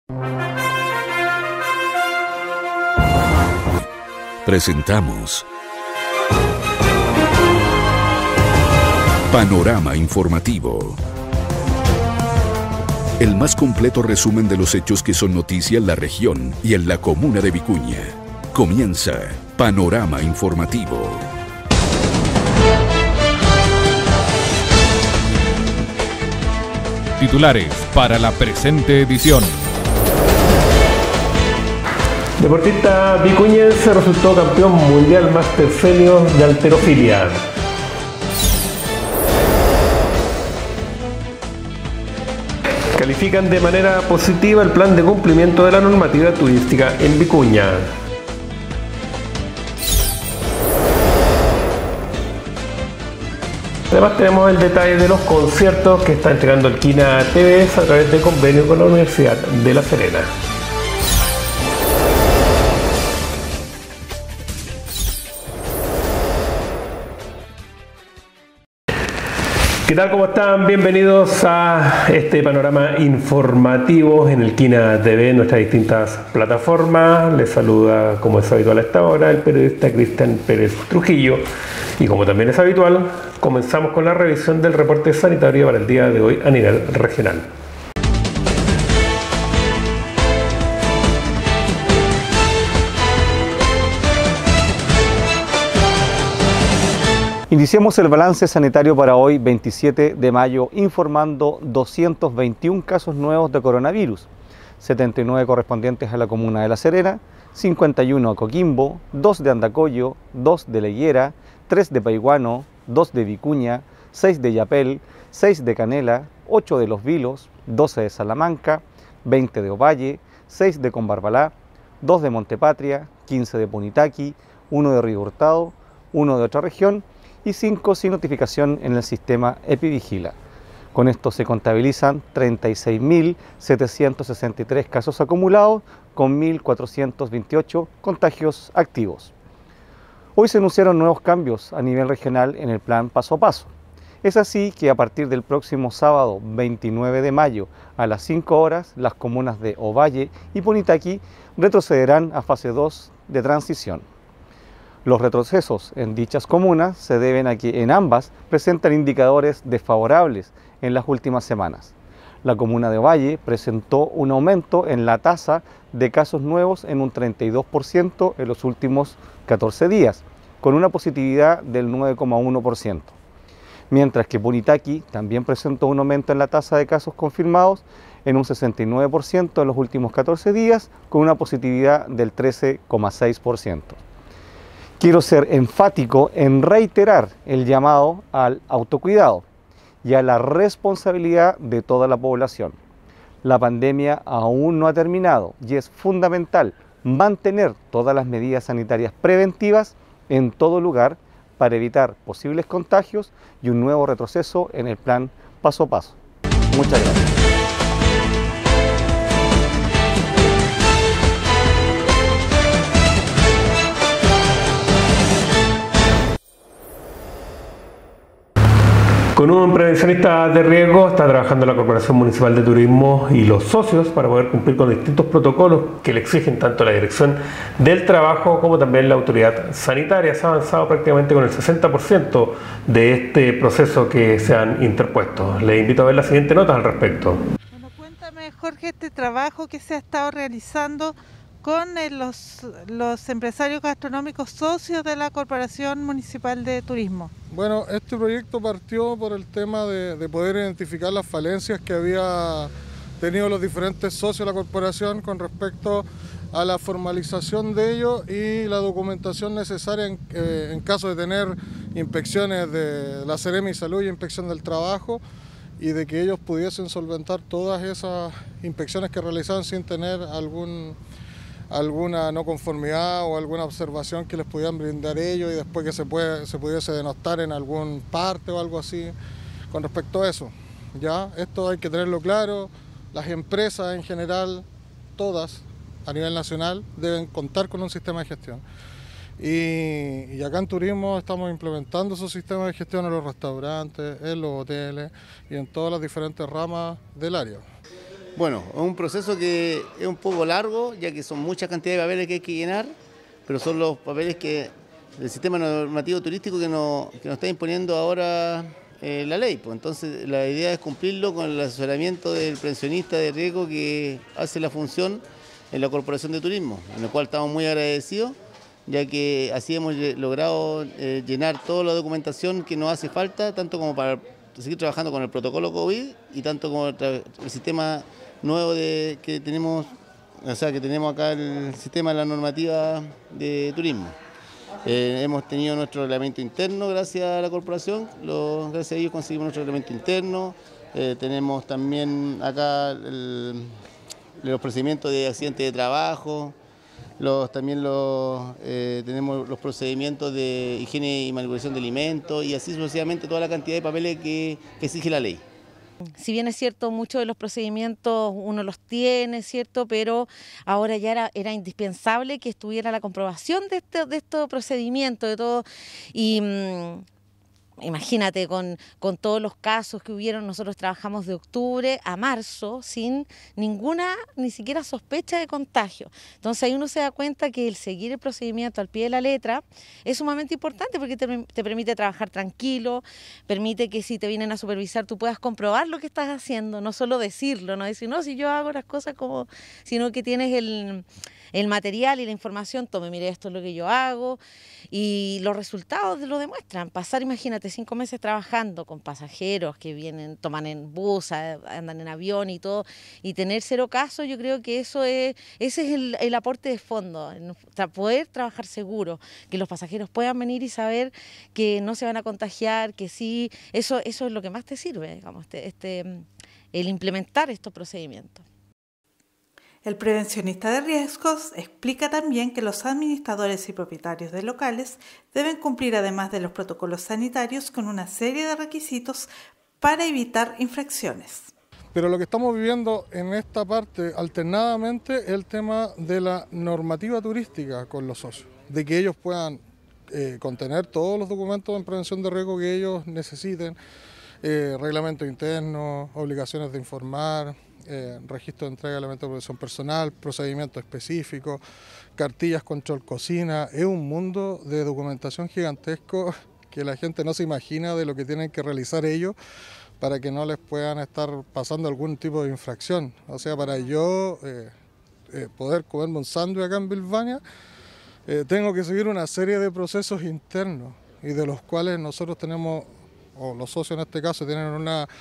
Presentamos Panorama Informativo. El más completo resumen de los hechos que son noticia en la región y en la comuna de Vicuña. Comienza Panorama Informativo. Titulares para la presente edición. Deportista vicuñense resultó campeón mundial Master Senior de halterofilia. Califican de manera positiva el plan de cumplimiento de la normativa turística en Vicuña. Además tenemos el detalle de los conciertos que está entregando el Quina TVS a través de convenio con la Universidad de La Serena. ¿Qué tal? ¿Cómo están? Bienvenidos a este panorama informativo en el Quina TV, en nuestras distintas plataformas. Les saluda, como es habitual a esta hora, el periodista Cristian Pérez Trujillo. Y como también es habitual, comenzamos con la revisión del reporte sanitario para el día de hoy a nivel regional. Iniciemos el balance sanitario para hoy, 27 de mayo, informando 221 casos nuevos de coronavirus, 79 correspondientes a la comuna de La Serena, 51 a Coquimbo, 2 de Andacollo, 2 de La Higuera, 3 de Paiguano, 2 de Vicuña, 6 de Yapel, 6 de Canela, 8 de Los Vilos, 12 de Salamanca, 20 de Ovalle, 6 de Combarbalá, 2 de Montepatria, 15 de Punitaqui, 1 de Río Hurtado, 1 de otra región, y 5 sin notificación en el sistema Epivigila. Con esto se contabilizan 36.763 casos acumulados con 1.428 contagios activos. Hoy se anunciaron nuevos cambios a nivel regional en el plan paso a paso. Es así que a partir del próximo sábado 29 de mayo a las 5 horas, las comunas de Ovalle y Punitaqui retrocederán a fase 2 de transición. Los retrocesos en dichas comunas se deben a que en ambas presentan indicadores desfavorables en las últimas semanas. La comuna de Ovalle presentó un aumento en la tasa de casos nuevos en un 32% en los últimos 14 días, con una positividad del 9,1%. Mientras que Punitaqui también presentó un aumento en la tasa de casos confirmados en un 69% en los últimos 14 días, con una positividad del 13,6%. Quiero ser enfático en reiterar el llamado al autocuidado y a la responsabilidad de toda la población. La pandemia aún no ha terminado y es fundamental mantener todas las medidas sanitarias preventivas en todo lugar para evitar posibles contagios y un nuevo retroceso en el plan paso a paso. Muchas gracias. Con un prevencionista de riesgo está trabajando la Corporación Municipal de Turismo y los socios para poder cumplir con distintos protocolos que le exigen tanto la Dirección del Trabajo como también la Autoridad Sanitaria. Se ha avanzado prácticamente con el 60% de este proceso que se han interpuesto. Les invito a ver la siguiente nota al respecto. Bueno, cuéntame, Jorge, este trabajo que se ha estado realizando con los empresarios gastronómicos socios de la Corporación Municipal de Turismo. Bueno, este proyecto partió por el tema de poder identificar las falencias que había tenido los diferentes socios de la corporación con respecto a la formalización de ello y la documentación necesaria en caso de tener inspecciones de la Seremi Salud y Inspección del Trabajo, y de que ellos pudiesen solventar todas esas inspecciones que realizaban sin tener alguna no conformidad o alguna observación que les pudieran brindar ellos, y después que se pudiese denostar en algún parte o algo así con respecto a eso. Ya, esto hay que tenerlo claro. Las empresas en general, todas a nivel nacional, deben contar con un sistema de gestión. Y acá en turismo estamos implementando esos sistemas de gestión en los restaurantes, en los hoteles y en todas las diferentes ramas del área. Bueno, es un proceso que es un poco largo, ya que son muchas cantidades de papeles que hay que llenar, pero son los papeles que el sistema normativo turístico que nos está imponiendo ahora la ley. Pues entonces la idea es cumplirlo con el asesoramiento del pensionista de riesgo que hace la función en la Corporación de Turismo, en el cual estamos muy agradecidos, ya que así hemos logrado llenar toda la documentación que nos hace falta, tanto como para seguir trabajando con el protocolo COVID y tanto como el sistema nuevo que tenemos, o sea, que tenemos acá el sistema de la normativa de turismo. Hemos tenido nuestro reglamento interno gracias a la corporación, gracias a ellos conseguimos nuestro reglamento interno. Tenemos también acá los procedimientos de accidente de trabajo, tenemos los procedimientos de higiene y manipulación de alimentos y así sucesivamente toda la cantidad de papeles que exige la ley. Si bien es cierto, muchos de los procedimientos uno los tiene, ¿cierto? Pero ahora ya era indispensable que estuviera la comprobación de estos procedimientos, de todo. Y imagínate, con todos los casos que hubieron, nosotros trabajamos de octubre a marzo sin ni siquiera sospecha de contagio. Entonces ahí uno se da cuenta que el seguir el procedimiento al pie de la letra es sumamente importante porque te permite trabajar tranquilo, permite que si te vienen a supervisar tú puedas comprobar lo que estás haciendo, no solo decirlo, no decir, no, si yo hago las cosas como, sino que tienes el material y la información, tome, mire, esto es lo que yo hago, y los resultados lo demuestran. Pasar, imagínate, 5 meses trabajando con pasajeros que vienen, toman en bus, andan en avión y todo, y tener 0 casos, yo creo que ese es el aporte de fondo, poder trabajar seguro, que los pasajeros puedan venir y saber que no se van a contagiar, que sí, eso es lo que más te sirve, digamos, el implementar estos procedimientos. El prevencionista de riesgos explica también que los administradores y propietarios de locales deben cumplir, además de los protocolos sanitarios, con una serie de requisitos para evitar infracciones. Pero lo que estamos viviendo en esta parte alternadamente es el tema de la normativa turística con los socios, de que ellos puedan contener todos los documentos en prevención de riesgo que ellos necesiten, reglamento interno, obligaciones de informar, registro de entrega de elementos de protección personal, procedimientos específicos, cartillas control cocina. Es un mundo de documentación gigantesco que la gente no se imagina de lo que tienen que realizar ellos para que no les puedan estar pasando algún tipo de infracción. O sea, para yo poder comerme un sándwich acá en Bilbania, tengo que seguir una serie de procesos internos y de los cuales nosotros tenemos, o los socios en este caso, tienen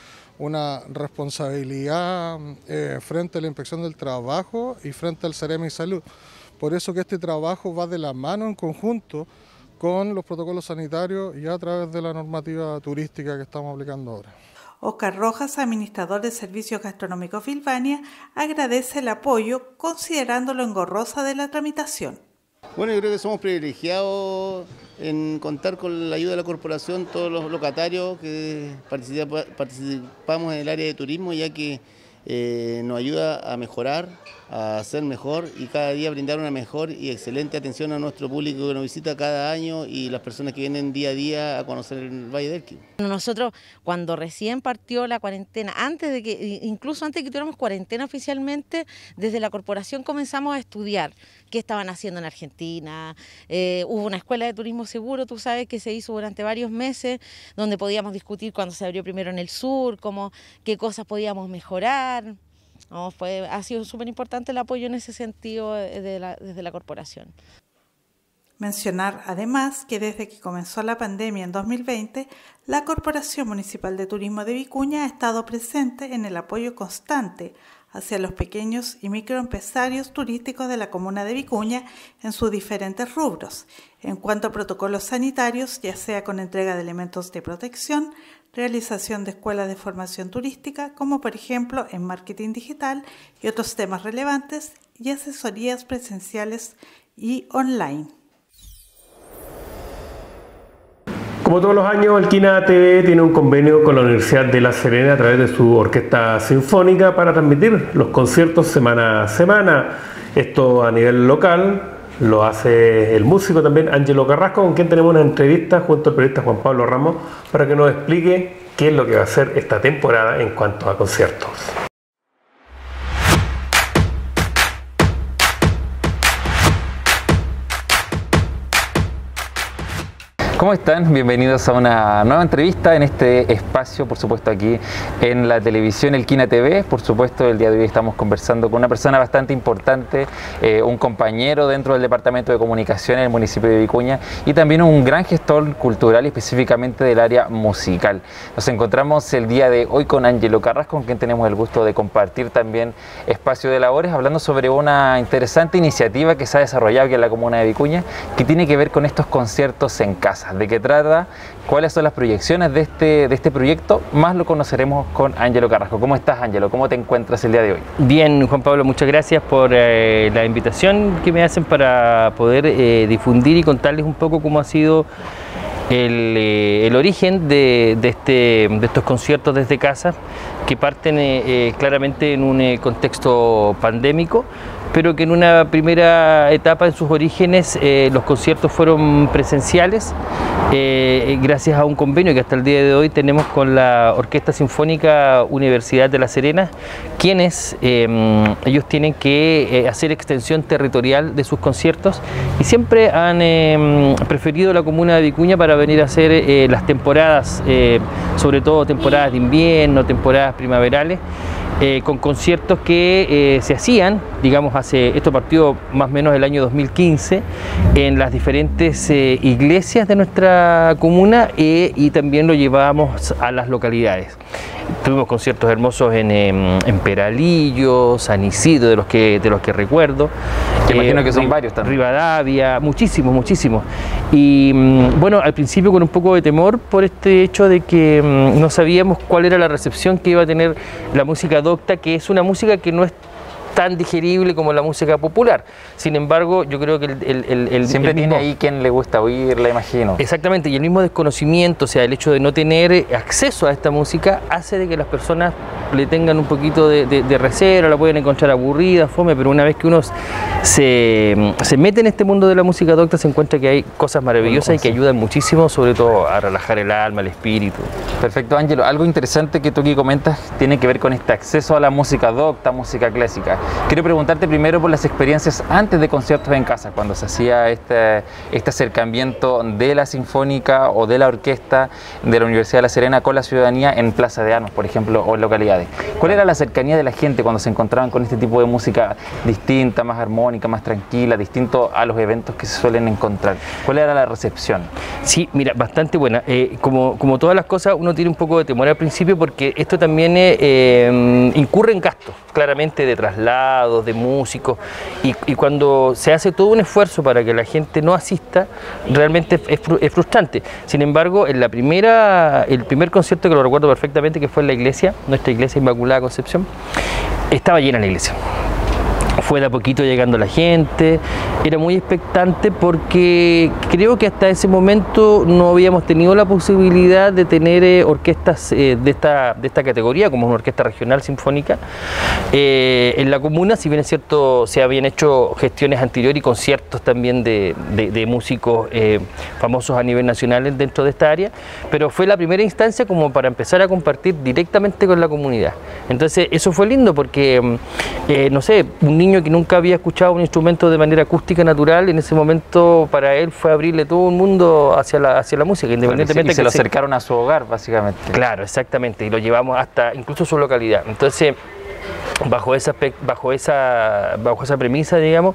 una responsabilidad frente a la Inspección del Trabajo y frente al Ceremi Salud. Por eso que este trabajo va de la mano en conjunto con los protocolos sanitarios y a través de la normativa turística que estamos aplicando ahora. Oscar Rojas, administrador de Servicios Gastronómicos Bilbania, agradece el apoyo considerándolo engorrosa de la tramitación. Bueno, yo creo que somos privilegiados en contar con la ayuda de la corporación, todos los locatarios que participamos en el área de turismo, ya que nos ayuda a mejorar, a ser mejor y cada día brindar una mejor y excelente atención a nuestro público que nos visita cada año y las personas que vienen día a día a conocer el Valle del Elqui. Nosotros, cuando recién partió la cuarentena, incluso antes de que tuviéramos cuarentena oficialmente, desde la corporación comenzamos a estudiar qué estaban haciendo en Argentina. Hubo una escuela de turismo seguro, tú sabes, que se hizo durante varios meses, donde podíamos discutir cuando se abrió primero en el sur, qué cosas podíamos mejorar. No, ha sido súper importante el apoyo en ese sentido desde la corporación. Mencionar además que desde que comenzó la pandemia en 2020, la Corporación Municipal de Turismo de Vicuña ha estado presente en el apoyo constante hacia los pequeños y microempresarios turísticos de la comuna de Vicuña en sus diferentes rubros, en cuanto a protocolos sanitarios, ya sea con entrega de elementos de protección, realización de escuelas de formación turística, como por ejemplo en marketing digital y otros temas relevantes, y asesorías presenciales y online. Como todos los años, el Quina TV tiene un convenio con la Universidad de La Serena a través de su orquesta sinfónica para transmitir los conciertos semana a semana. Esto a nivel local lo hace el músico también Ángelo Carrasco, con quien tenemos una entrevista junto al periodista Juan Pablo Ramos para que nos explique qué es lo que va a hacer esta temporada en cuanto a conciertos. ¿Cómo están? Bienvenidos a una nueva entrevista en este espacio, por supuesto aquí en la televisión Elquina TV. Por supuesto, el día de hoy estamos conversando con una persona bastante importante, un compañero dentro del Departamento de Comunicación en el municipio de Vicuña y también un gran gestor cultural y específicamente del área musical. Nos encontramos el día de hoy con Ángelo Carrasco, con quien tenemos el gusto de compartir también espacio de labores, hablando sobre una interesante iniciativa que se ha desarrollado aquí en la comuna de Vicuña, que tiene que ver con estos conciertos en casa. ¿De qué trata? ¿Cuáles son las proyecciones de este proyecto? Más lo conoceremos con Ángelo Carrasco. ¿Cómo estás, Ángelo? ¿Cómo te encuentras el día de hoy? Bien, Juan Pablo, muchas gracias por la invitación que me hacen para poder difundir y contarles un poco cómo ha sido el origen de estos conciertos desde casa, que parten claramente en un contexto pandémico, pero que en una primera etapa en sus orígenes los conciertos fueron presenciales gracias a un convenio que hasta el día de hoy tenemos con la Orquesta Sinfónica Universidad de La Serena, quienes ellos tienen que hacer extensión territorial de sus conciertos y siempre han preferido la comuna de Vicuña para venir a hacer las temporadas, sobre todo temporadas de invierno, temporadas primaverales, con conciertos que se hacían, digamos, esto partió más o menos el año 2015, en las diferentes iglesias de nuestra comuna y también lo llevábamos a las localidades. Tuvimos conciertos hermosos en Peralillo, San Isidro, de los que recuerdo. Te imagino que son varios también. Rivadavia, muchísimos. Y bueno, al principio con un poco de temor por este hecho de que no sabíamos cuál era la recepción que iba a tener la música docta, que es una música que no es tan digerible como la música popular. Sin embargo, yo creo que siempre tiene ahí quien le gusta oírla, imagino. Exactamente, y el mismo desconocimiento, o sea, el hecho de no tener acceso a esta música hace de que las personas le tengan un poquito de reserva, la pueden encontrar aburrida, fome, pero una vez que uno se mete en este mundo de la música docta, se encuentra que hay cosas maravillosas y que ayudan muchísimo, sobre todo a relajar el alma, el espíritu. Perfecto, Ángelo. Algo interesante que tú aquí comentas tiene que ver con este acceso a la música docta, música clásica. Quiero preguntarte primero por las experiencias antes de conciertos en casa, cuando se hacía este acercamiento de la Sinfónica o de la Orquesta de la Universidad de La Serena con la ciudadanía en Plaza de Armas, por ejemplo, o en localidades. ¿Cuál era la cercanía de la gente cuando se encontraban con este tipo de música distinta, más armónica, más tranquila, distinto a los eventos que se suelen encontrar? ¿Cuál era la recepción? Sí, mira, bastante buena. Como todas las cosas, uno tiene un poco de temor al principio porque esto también incurre en gastos, claramente, de traslado, de músicos, y cuando se hace todo un esfuerzo para que la gente no asista, realmente es frustrante. Sin embargo, el primer concierto, que lo recuerdo perfectamente, que fue en la iglesia, nuestra iglesia Inmaculada Concepción, estaba llena la iglesia. Fue de a poquito llegando la gente, era muy expectante porque creo que hasta ese momento no habíamos tenido la posibilidad de tener orquestas de esta categoría, como una orquesta regional sinfónica en la comuna. Si bien es cierto, se habían hecho gestiones anteriores y conciertos también de músicos famosos a nivel nacional dentro de esta área, pero fue la primera instancia como para empezar a compartir directamente con la comunidad. Entonces eso fue lindo porque, no sé, un niño que nunca había escuchado un instrumento de manera acústica natural, en ese momento para él fue abrirle todo un mundo hacia la música, independientemente. Y se lo acercaron a su hogar, básicamente. Claro, exactamente, y lo llevamos hasta incluso su localidad. Entonces, bajo esa premisa, digamos,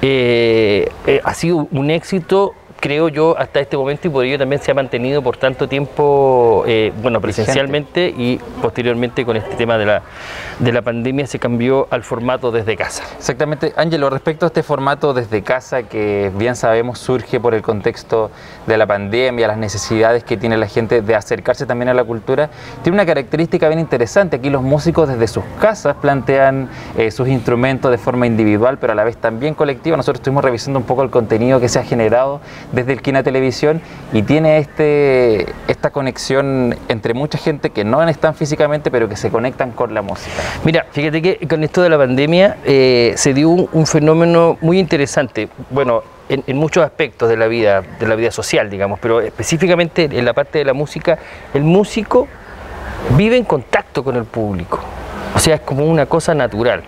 ha sido un éxito, creo yo, hasta este momento, y por ello también se ha mantenido por tanto tiempo, bueno, presencialmente, y posteriormente con este tema de la pandemia se cambió al formato desde casa. Exactamente. Ángelo, respecto a este formato desde casa, que bien sabemos surge por el contexto de la pandemia, las necesidades que tiene la gente de acercarse también a la cultura, tiene una característica bien interesante. Aquí los músicos desde sus casas plantean sus instrumentos de forma individual, pero a la vez también colectiva. Nosotros estuvimos revisando un poco el contenido que se ha generado desde Elquina Televisión y tiene esta conexión entre mucha gente que no están físicamente, pero que se conectan con la música. Mira, fíjate que con esto de la pandemia se dio un fenómeno muy interesante, bueno, en muchos aspectos de la vida social, digamos, pero específicamente en la parte de la música, el músico vive en contacto con el público, o sea, es como una cosa natural.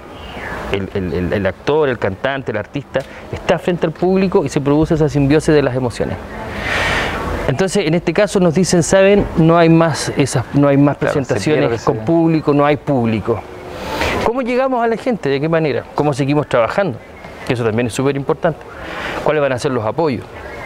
El actor, el cantante, el artista está frente al público y se produce esa simbiosis de las emociones. Entonces, en este caso nos dicen, ¿saben? No hay más presentaciones con público, no hay público. ¿Cómo llegamos a la gente? ¿De qué manera? ¿Cómo seguimos trabajando? Que eso también es súper importante. ¿Cuáles van a ser los apoyos?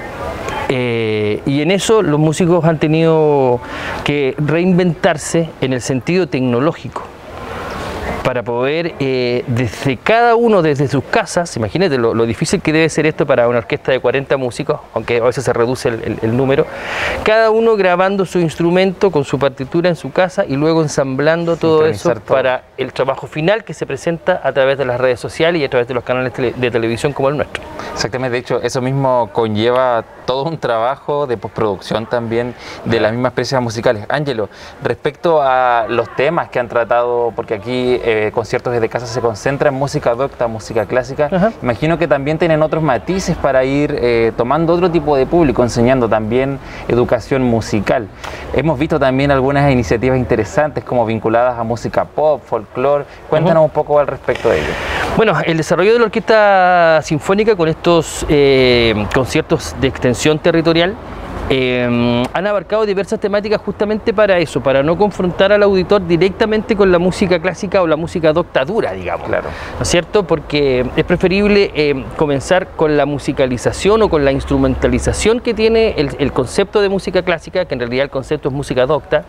Y en eso los músicos han tenido que reinventarse en el sentido tecnológico para poder, desde cada uno, desde sus casas, imagínate lo difícil que debe ser esto para una orquesta de 40 músicos, aunque a veces se reduce el número, cada uno grabando su instrumento con su partitura en su casa y luego ensamblando todo eso para el trabajo final que se presenta a través de las redes sociales y a través de los canales de televisión como el nuestro. Exactamente, de hecho eso mismo conlleva todo un trabajo de postproducción también de las mismas piezas musicales. Ángelo, respecto a los temas que han tratado, porque aquí conciertos desde casa se concentra en música docta, música clásica, imagino que también tienen otros matices para ir tomando otro tipo de público, enseñando también educación musical. Hemos visto también algunas iniciativas interesantes como vinculadas a música pop, folclore. Cuéntanos un poco al respecto de ello. Bueno, el desarrollo de la Orquesta Sinfónica con estos conciertos de extensión territorial han abarcado diversas temáticas justamente para eso, para no confrontar al auditor directamente con la música clásica o la música docta dura, digamos. Claro. ¿No es cierto? Porque es preferible comenzar con la musicalización o con la instrumentalización que tiene el concepto de música clásica, que en realidad el concepto es música docta,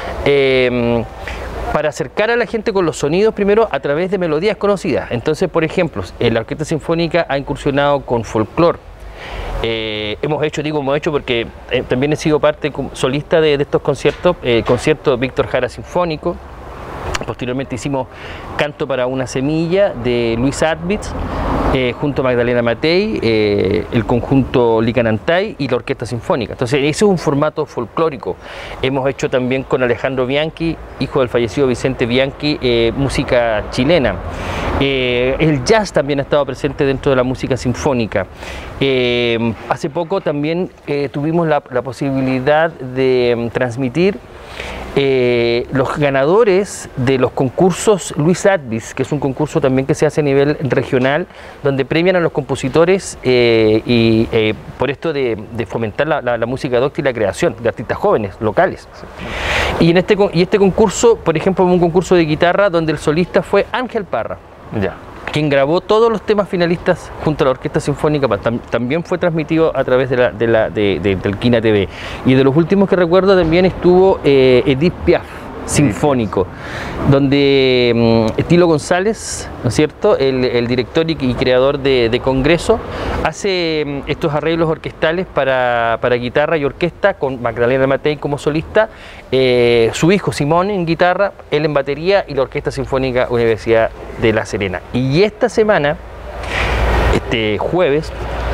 para acercar a la gente con los sonidos primero a través de melodías conocidas. Entonces, por ejemplo, la Orquesta Sinfónica ha incursionado con folclore. Hemos hecho porque también he sido parte solista de estos conciertos, concierto Víctor Jara Sinfónico. Posteriormente hicimos Canto para una semilla de Luis Adbitz, junto a Magdalena Matei, el conjunto Licanantay y la Orquesta Sinfónica. Entonces ese es un formato folclórico. Hemos hecho también con Alejandro Bianchi, hijo del fallecido Vicente Bianchi, música chilena. El jazz también ha estado presente dentro de la música sinfónica. Hace poco también tuvimos la posibilidad de transmitir los ganadores de los concursos Luis Adbitz, que es un concurso también que se hace a nivel regional, donde premian a los compositores por esto de fomentar la música docta y la creación de artistas jóvenes, locales. Y este concurso, por ejemplo, un concurso de guitarra donde el solista fue Ángel Parra, quien grabó todos los temas finalistas junto a la Orquesta Sinfónica. También fue transmitido a través del Quina TV. Y de los últimos que recuerdo también estuvo Edith Piaf Sinfónico, donde Tilo González, ¿no es cierto?, el director y creador de Congreso, hace estos arreglos orquestales para guitarra y orquesta, con Magdalena Matei como solista, su hijo Simón en guitarra, él en batería y la Orquesta Sinfónica Universidad de La Serena. Y esta semana, este jueves,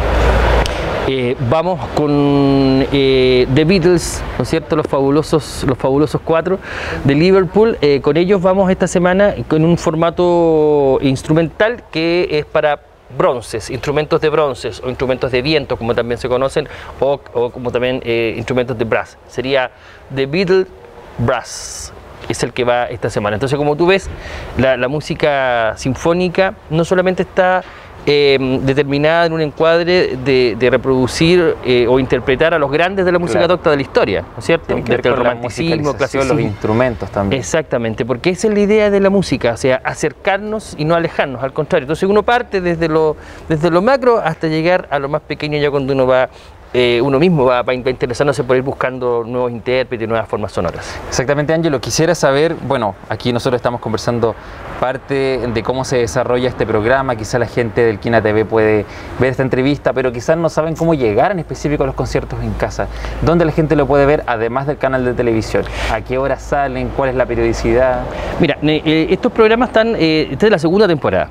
vamos con The Beatles, ¿no es cierto?, los fabulosos cuatro de Liverpool. Con ellos vamos esta semana con un formato instrumental que es para bronces, instrumentos de bronces o instrumentos de viento, como también se conocen, o como también instrumentos de brass. Sería The Beatles Brass, es el que va esta semana. Entonces, como tú ves, la música sinfónica no solamente está determinada en un encuadre de reproducir o interpretar a los grandes de la música docta de la historia, ¿no es cierto? Desde el romanticismo, clasicismo, los instrumentos también. Exactamente, porque esa es la idea de la música, o sea, acercarnos y no alejarnos, al contrario. Entonces uno parte desde lo macro hasta llegar a lo más pequeño, ya cuando uno va uno mismo va interesándose por ir buscando nuevos intérpretes, nuevas formas sonoras. Exactamente, Ángelo. Quisiera saber, bueno, aquí nosotros estamos conversando parte de cómo se desarrolla este programa, quizá la gente del Quina TV puede ver esta entrevista, pero quizás no saben cómo llegar en específico a los conciertos en casa. ¿Dónde la gente lo puede ver, además del canal de televisión? ¿A qué hora salen? ¿Cuál es la periodicidad? Mira, estos programas están, esta es la segunda temporada,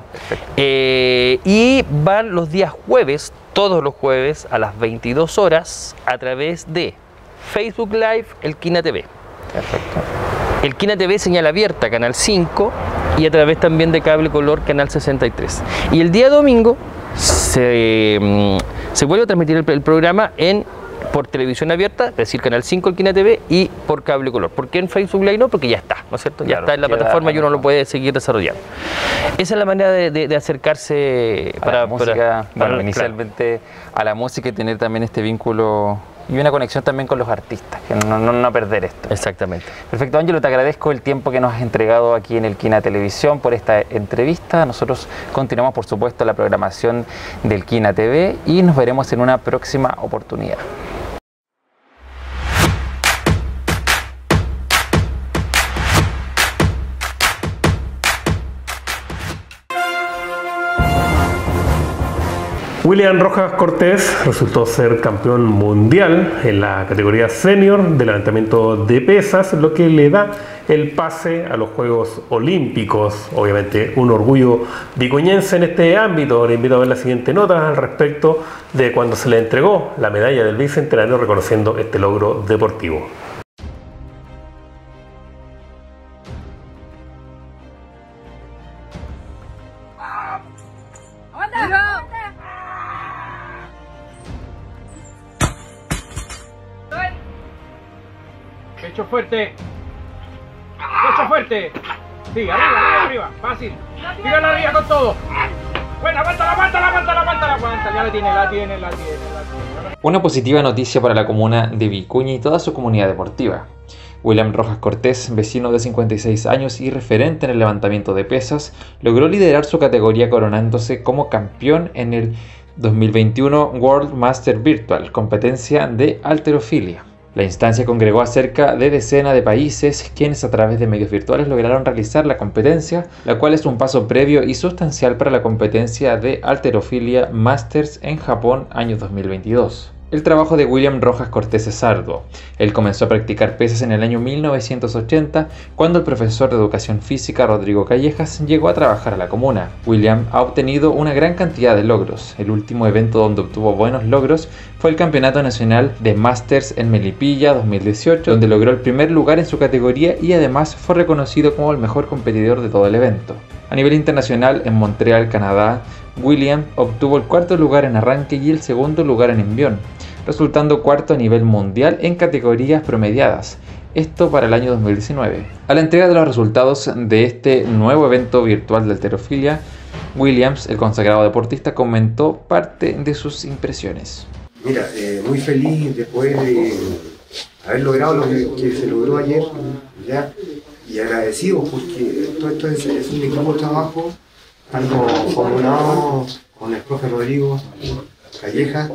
y van los días jueves, todos los jueves a las 22 horas a través de Facebook Live, el Quina TV. Perfecto. El Quina TV señal abierta, canal 5, y a través también de cable color, canal 63. Y el día domingo se vuelve a transmitir el programa por televisión abierta, es decir, Canal 5, el Quina TV, y por cable color. ¿Por qué en Facebook Live no? Porque ya está, ¿no es cierto? Ya está en la plataforma y uno lo puede seguir desarrollando. Esa es la manera de acercarse para la música, inicialmente a la música y tener también este vínculo y una conexión también con los artistas, que no perder esto. Exactamente. Perfecto, Ángelo, te agradezco el tiempo que nos has entregado aquí en el Quina Televisión por esta entrevista. Nosotros continuamos, por supuesto, la programación del Quina TV y nos veremos en una próxima oportunidad. William Rojas Cortés resultó ser campeón mundial en la categoría senior de levantamiento de pesas, lo que le da el pase a los Juegos Olímpicos. Obviamente un orgullo vicuñense en este ámbito. Le invito a ver la siguiente nota al respecto de cuando se le entregó la medalla del bicentenario reconociendo este logro deportivo. Pecho fuerte. Pecho fuerte. Sí, arriba. Fácil. Tírala arriba con todo. Bueno, aguántala. Ya la tiene. Una positiva noticia para la comuna de Vicuña y toda su comunidad deportiva. William Rojas Cortés, vecino de 56 años y referente en el levantamiento de pesas, logró liderar su categoría coronándose como campeón en el 2021 World Master Virtual, competencia de halterofilia. La instancia congregó a cerca de decenas de países, quienes a través de medios virtuales lograron realizar la competencia, la cual es un paso previo y sustancial para la competencia de halterofilia Masters en Japón año 2022. El trabajo de William Rojas Cortés es arduo. Él comenzó a practicar pesas en el año 1980, cuando el profesor de educación física Rodrigo Callejas llegó a trabajar a la comuna. William ha obtenido una gran cantidad de logros. El último evento donde obtuvo buenos logros fue el Campeonato Nacional de Masters en Melipilla 2018, donde logró el primer lugar en su categoría y además fue reconocido como el mejor competidor de todo el evento. A nivel internacional, en Montreal, Canadá, William obtuvo el cuarto lugar en arranque y el segundo lugar en envión, resultando cuarto a nivel mundial en categorías promediadas, esto para el año 2019. A la entrega de los resultados de este nuevo evento virtual de halterofilia, Williams, el consagrado deportista, comentó parte de sus impresiones. Mira, muy feliz después de haber logrado lo que se logró ayer, ¿ya? Y agradecido porque todo esto es un equipo de trabajo, tanto comunado con el profe Rodrigo Calleja,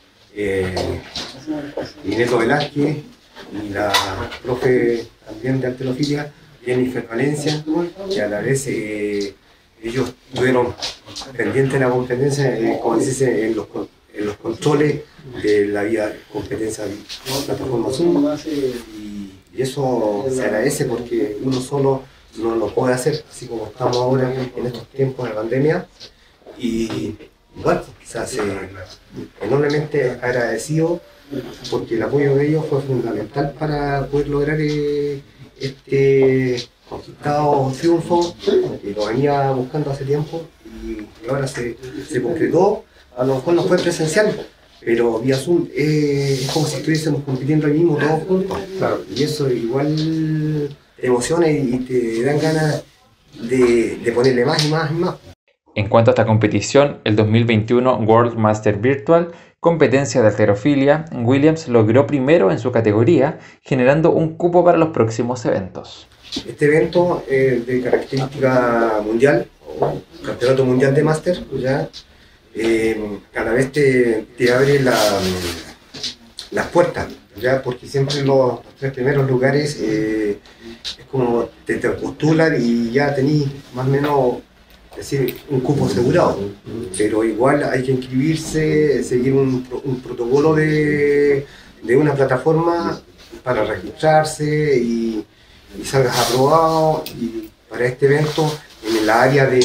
y Neto Velázquez, y la profe también de halterofilia, Jennifer Valencia, que a la vez ellos estuvieron pendientes de la competencia, como se dice, en los controles de la vía competencia de plataforma Zoom, y eso se agradece porque uno solo no lo puede hacer, así como estamos ahora en estos tiempos de pandemia. Y bueno, se hace enormemente agradecido porque el apoyo de ellos fue fundamental para poder lograr este conquistado triunfo que lo venía buscando hace tiempo y ahora se concretó. A lo mejor no fue presencial, pero vía Zoom es como si estuviésemos compitiendo ahí mismo todos juntos. Claro. Y eso igual te emociona y te dan ganas de ponerle más y más y más. En cuanto a esta competición, el 2021 World Master Virtual, competencia de halterofilia, Williams logró primero en su categoría, generando un cupo para los próximos eventos. Este evento es de característica mundial, campeonato mundial de máster, ya. Cada vez te abre las puertas, ¿ya? Porque siempre los tres primeros lugares es como te postulan y ya tenés más o menos, es decir, un cupo asegurado, pero igual hay que inscribirse, seguir un protocolo de una plataforma para registrarse y salgas aprobado. Y para este evento, en el área de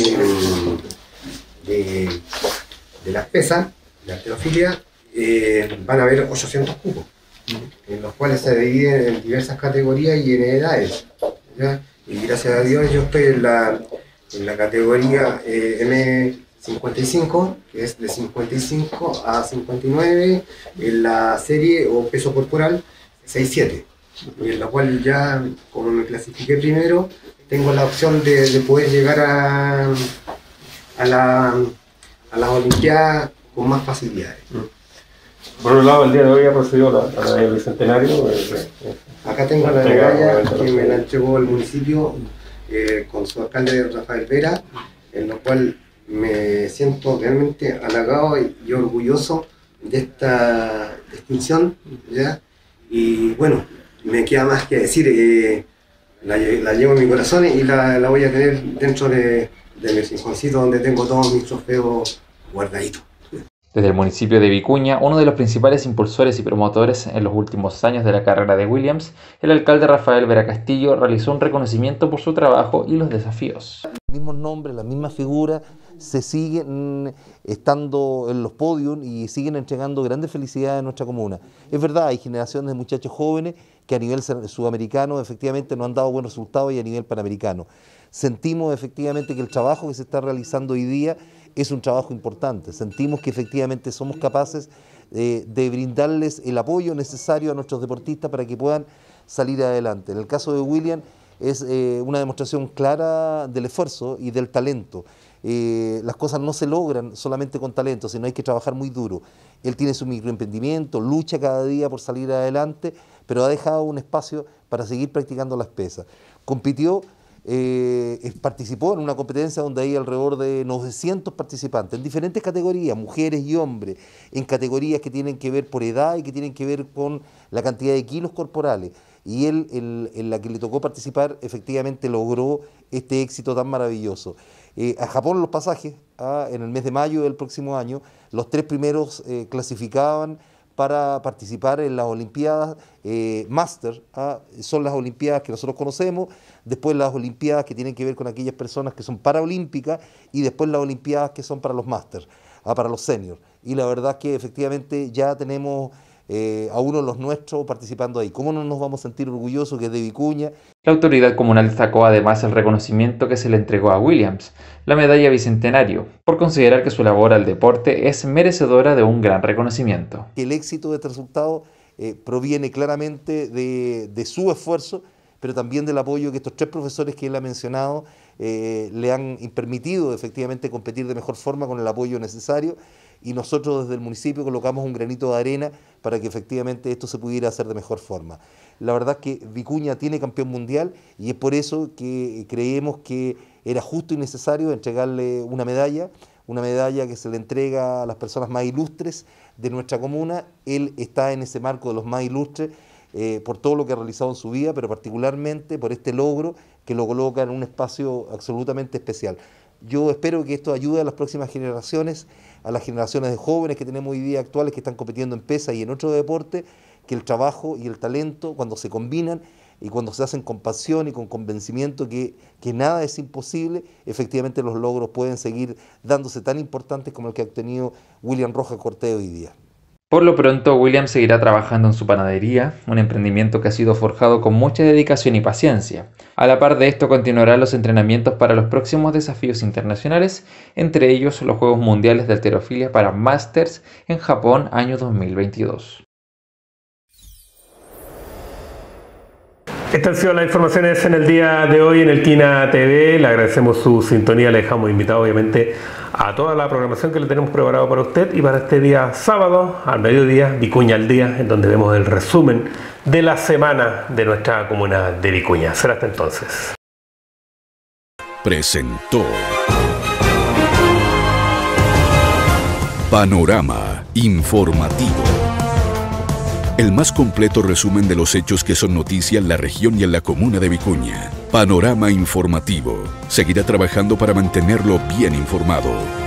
las pesas, de halterofilia, van a haber 800 cupos, en los cuales se dividen en diversas categorías y en edades, ¿ya? Y gracias a Dios yo estoy en la categoría 55, que es de 55 a 59, en la serie o peso corporal 6-7, y en la cual ya, como me clasifiqué primero, tengo la opción de poder llegar a las Olimpiadas con más facilidades. Por un lado, el día de hoy ha procedido la medalla del Bicentenario. Acá tengo la medalla que me la entregó el municipio con su alcalde Rafael Vera, en lo cual me siento realmente halagado y orgulloso de esta distinción, ¿ya? Y bueno, me queda más que decir, la llevo en mi corazón y la voy a tener dentro de mi rinconcito donde tengo todos mis trofeos guardaditos. Desde el municipio de Vicuña, uno de los principales impulsores y promotores en los últimos años de la carrera de Williams, el alcalde Rafael Vera Castillo realizó un reconocimiento por su trabajo y los desafíos. Los mismos nombres, las mismas figuras se siguen estando en los podios y siguen entregando grandes felicidades a nuestra comuna. Es verdad, hay generaciones de muchachos jóvenes que a nivel sudamericano efectivamente no han dado buenos resultados y a nivel panamericano. Sentimos efectivamente que el trabajo que se está realizando hoy día es un trabajo importante. Sentimos que efectivamente somos capaces de brindarles el apoyo necesario a nuestros deportistas para que puedan salir adelante. En el caso de William es una demostración clara del esfuerzo y del talento. Las cosas no se logran solamente con talento, sino hay que trabajar muy duro. Él tiene su microemprendimiento, lucha cada día por salir adelante, pero ha dejado un espacio para seguir practicando las pesas. Compitió, participó en una competencia donde hay alrededor de 900 participantes en diferentes categorías, mujeres y hombres, en categorías que tienen que ver por edad y que tienen que ver con la cantidad de kilos corporales. Y él, en la que le tocó participar, efectivamente logró este éxito tan maravilloso. A Japón los pasajes, en el mes de mayo del próximo año, los 3 primeros clasificaban para participar en las Olimpiadas Master, son las Olimpiadas que nosotros conocemos, después las Olimpiadas que tienen que ver con aquellas personas que son paraolímpicas y después las Olimpiadas que son para los Master, para los seniors. Y la verdad es que efectivamente ya tenemos a uno de los nuestros participando ahí. ¿Cómo no nos vamos a sentir orgullosos que es de Vicuña? La autoridad comunal destacó además el reconocimiento que se le entregó a Williams, la medalla Bicentenario, por considerar que su labor al deporte es merecedora de un gran reconocimiento. El éxito de este resultado proviene claramente de su esfuerzo, pero también del apoyo que estos 3 profesores que él ha mencionado le han permitido efectivamente competir de mejor forma con el apoyo necesario, y nosotros desde el municipio colocamos un granito de arena para que efectivamente esto se pudiera hacer de mejor forma. La verdad es que Vicuña tiene campeón mundial y es por eso que creemos que era justo y necesario entregarle una medalla que se le entrega a las personas más ilustres de nuestra comuna. Él está en ese marco de los más ilustres por todo lo que ha realizado en su vida, pero particularmente por este logro que lo coloca en un espacio absolutamente especial. Yo espero que esto ayude a las próximas generaciones, a las generaciones de jóvenes que tenemos hoy día actuales que están compitiendo en pesa y en otro deporte, que el trabajo y el talento, cuando se combinan y cuando se hacen con pasión y con convencimiento que nada es imposible, efectivamente los logros pueden seguir dándose tan importantes como el que ha obtenido William Rojas Cortés hoy día. Por lo pronto, William seguirá trabajando en su panadería, un emprendimiento que ha sido forjado con mucha dedicación y paciencia. A la par de esto, continuarán los entrenamientos para los próximos desafíos internacionales, entre ellos los Juegos Mundiales de Halterofilia para Masters en Japón año 2022. Estas han sido las informaciones en el día de hoy en el Quina TV. Le agradecemos su sintonía, le dejamos invitado obviamente a toda la programación que le tenemos preparado para usted y para este día sábado al mediodía, Vicuña al día, en donde vemos el resumen de la semana de nuestra comuna de Vicuña. Será hasta entonces. Presentó Panorama Informativo. El más completo resumen de los hechos que son noticia en la región y en la comuna de Vicuña. Panorama Informativo. Seguirá trabajando para mantenerlo bien informado.